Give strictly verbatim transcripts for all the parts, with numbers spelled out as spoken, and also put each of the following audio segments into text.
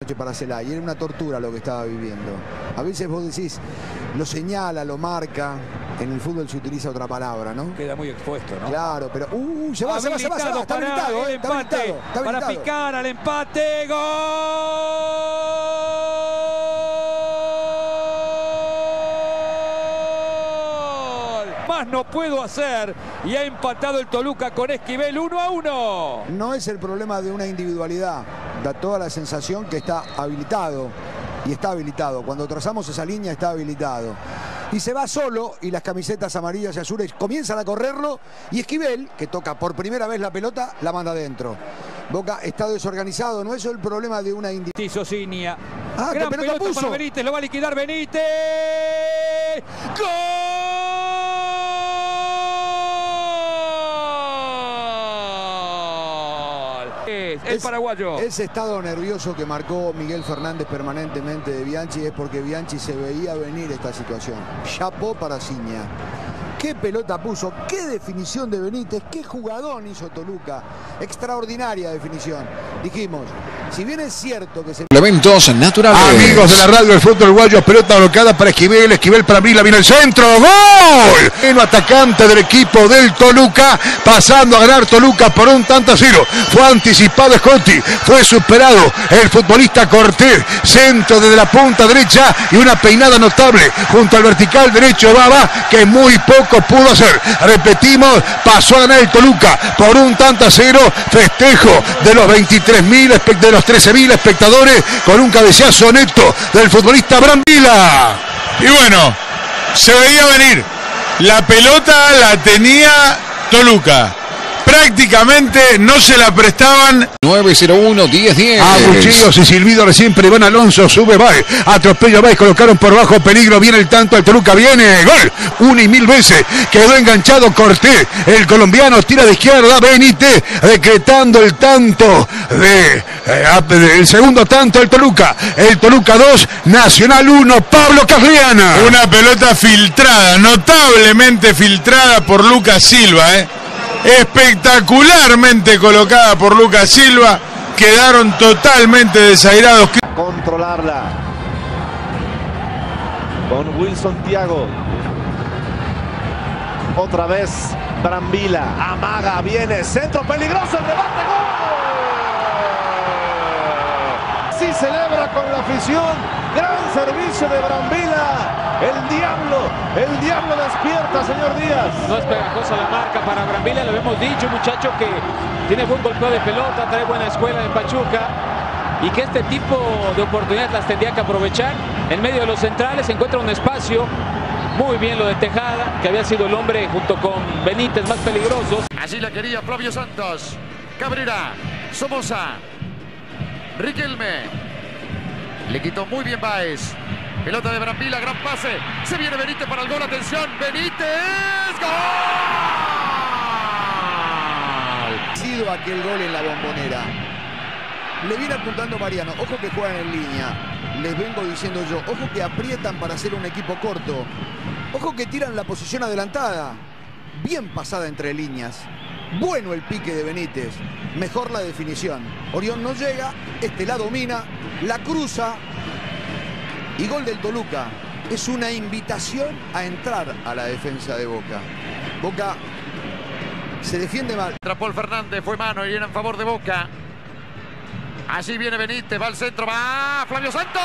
para Celay, era una tortura lo que estaba viviendo. A veces vos decís, lo señala, lo marca. En el fútbol se utiliza otra palabra, ¿no? Queda muy expuesto, ¿no? Claro, pero... Uh, se va, se va, se va, se va. Está habilitado, el eh, empate, está habilitado, está para habilitado. picar al empate. ¡Gol! Más no puedo hacer. Y ha empatado el Toluca con Esquivel uno a uno. No es el problema de una individualidad. Da toda la sensación que está habilitado. Y está habilitado. Cuando trazamos esa línea está habilitado. Y se va solo y las camisetas amarillas y azules comienzan a correrlo. Y Esquivel, que toca por primera vez la pelota, la manda adentro. Boca está desorganizado. No es el problema de una individualidad. Hizo Cinia. Ah, gran pelota pelota puso. para Benítez. Lo va a liquidar Benítez. ¡Gol! El es, paraguayo. Ese estado nervioso que marcó Miguel Fernández permanentemente de Bianchi es porque Bianchi se veía venir esta situación. Chapó para Ciña. Qué pelota puso, qué definición de Benítez, qué jugadón hizo Toluca. Extraordinaria definición. Dijimos, si bien es cierto que se... Elementos naturales. Amigos de la radio del fútbol uruguayo, pelota blocada para Esquivel, Esquivel para Brila, viene el centro, ¡gol! El atacante del equipo del Toluca, pasando a ganar Toluca por un tanto a cero. Fue anticipado Scotti, fue superado el futbolista Cortés, centro desde la punta derecha y una peinada notable junto al vertical derecho Baba, que muy poco pudo hacer. Repetimos, pasó a ganar el Toluca por un tanto a cero. Festejo de los veintitrés mil, de los trece mil espectadores con un cabeceazo neto del futbolista Brambila. Y bueno, se veía venir. La pelota la tenía Toluca. Prácticamente no se la prestaban. nueve cero uno diez diez. A cuchillos y silbidos siempre Iván Alonso, sube Baez, atropello Baez, colocaron por bajo peligro, viene el tanto, el Toluca viene, gol, una y mil veces, quedó enganchado Cortés, el colombiano tira de izquierda, Benítez, decretando el tanto de, eh, el segundo tanto del Toluca, el Toluca dos, Nacional uno, Pablo Cagliana. Una pelota filtrada, notablemente filtrada por Lucas Silva, eh. Espectacularmente colocada por Lucas Silva. Quedaron totalmente desairados. Controlarla con Wilson Thiago. Otra vez Brambila. Amaga, viene, centro peligroso, el rebate, gol. Sí celebra con la afición. Gran servicio de Brambila. El diablo, el diablo despierta, señor Díaz. No es pegajosa la marca para Brambila, lo hemos dicho, muchacho que tiene buen golpeo de pelota, trae buena escuela en Pachuca y que este tipo de oportunidades las tendría que aprovechar. En medio de los centrales se encuentra un espacio, muy bien lo de Tejada, que había sido el hombre junto con Benítez más peligrosos. Así la quería Flavio Santos, Cabrera, Somoza, Riquelme, le quitó muy bien Baez. Pelota de Brambila, gran pase. Se viene Benítez para el gol. Atención, Benítez. ¡Gol! Ha sido aquel gol en la Bombonera. Le viene apuntando Mariano. Ojo que juegan en línea. Les vengo diciendo yo. Ojo que aprietan para hacer un equipo corto. Ojo que tiran la posición adelantada. Bien pasada entre líneas. Bueno el pique de Benítez. Mejor la definición. Orión no llega. Este la domina. La cruza. Y gol del Toluca. Es una invitación a entrar a la defensa de Boca. Boca se defiende mal. Paul Fernández, fue mano y era en favor de Boca. Así viene Benítez, va al centro, va Flavio Santos.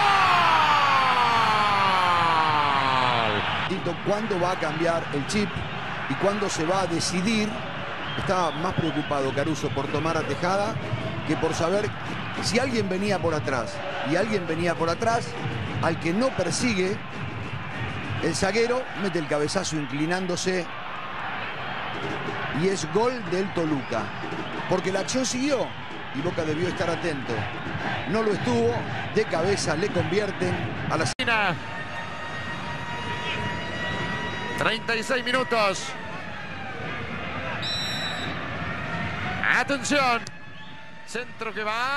¿Cuándo va a cambiar el chip y cuándo se va a decidir? Estaba más preocupado Caruso por tomar a Tejada que por saber si alguien venía por atrás. Y alguien venía por atrás, al que no persigue, el zaguero mete el cabezazo inclinándose y es gol del Toluca. Porque la acción siguió y Boca debió estar atento. No lo estuvo, de cabeza le convierten a la... treinta y seis minutos. Atención. Centro que va.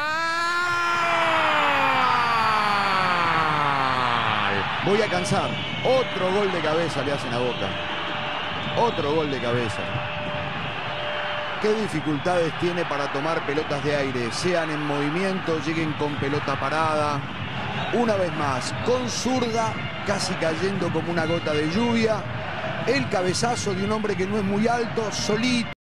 Voy a cansar. Otro gol de cabeza le hacen a Boca. Otro gol de cabeza. qué dificultades tiene para tomar pelotas de aire, sean en movimiento, lleguen con pelota parada. Una vez más, con zurda, casi cayendo como una gota de lluvia. El cabezazo de un hombre que no es muy alto, solito.